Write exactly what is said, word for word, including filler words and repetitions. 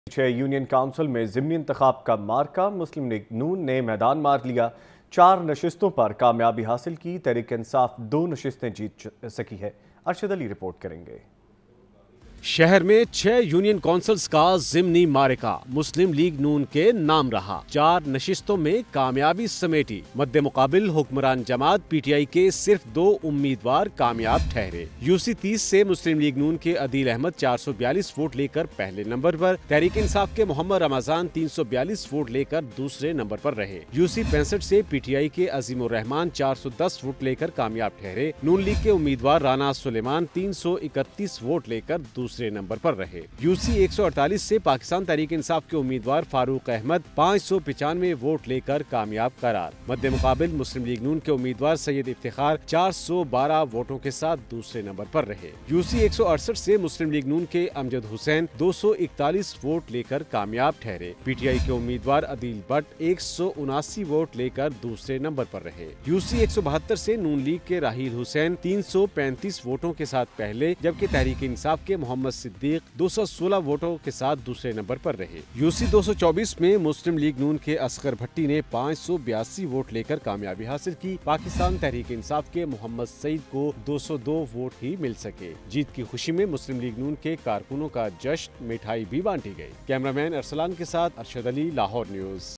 छह union council में ज़िमनी इंतखाब का मार्का मुस्लिम लीग नून ने मैदान मार लिया। चार नशिस्तों पर कामयाबी हासिल की। तहरीक इंसाफ दो नशिस्तें जीत सकी है। अरशद अली रिपोर्ट करेंगे। शहर में छह यूनियन काउंसिल्स का ज़िमनी मारिका मुस्लिम लीग नून के नाम रहा। चार नशिस्तों में कामयाबी समेटी। मद्दे मुकाबिल हुक्मरान जमात पीटीआई के सिर्फ दो उम्मीदवार कामयाब ठहरे। यूसी तीस से मुस्लिम लीग नून के अदील अहमद चार सौ बयालीस वोट लेकर पहले नंबर पर, तहरीक इंसाफ के मोहम्मद रमजान तीन सौ बयालीस वोट लेकर दूसरे नंबर पर रहे। यूसी पैंसठ से पीटीआई के अजीमुर रहमान चार सौ दस वोट लेकर कामयाब ठहरे। नून लीग के उम्मीदवार राना सुलेमान तीन सौ इकतीस वोट लेकर दूसरे नंबर पर रहे। यूसी एक सौ अड़तालीस से पाकिस्तान तहरीक इंसाफ के उम्मीदवार फारूक अहमद पाँच सौ पिचानवे वोट लेकर कामयाब करार। मद्दे मुकाबिल मुस्लिम लीग नून के उम्मीदवार सैयद इफ्तिखार चार सौ बारह वोटों के साथ दूसरे नंबर पर रहे। यूसी एक सौ अड़सठ से मुस्लिम लीग नून के अमजद हुसैन दो सौ इकतालीस वोट लेकर कामयाब ठहरे। पीटीआई के उम्मीदवार अदील भट्ट एक सौ उनासी वोट लेकर दूसरे नंबर पर रहे। यूसी एक सौ बहत्तर से नून लीग के राहील हुसैन तीन सौ पैंतीस वोटों के साथ पहले, जबकि तहरीक इंसाफ के मोहम्मद सिद्दीक दो सौ सोलह वोटों के साथ दूसरे नंबर पर रहे। यूसी दो सौ चौबीस में मुस्लिम लीग नून के असगर भट्टी ने पाँच सौ बयासी वोट लेकर कामयाबी हासिल की। पाकिस्तान तहरीक इंसाफ के मोहम्मद सईद को दो सौ दो वोट ही मिल सके। जीत की खुशी में मुस्लिम लीग नून के कारकुनों का जश्न, मिठाई भी बांटी गई। कैमरामैन अरसलान के साथ अरशद अली, लाहौर न्यूज।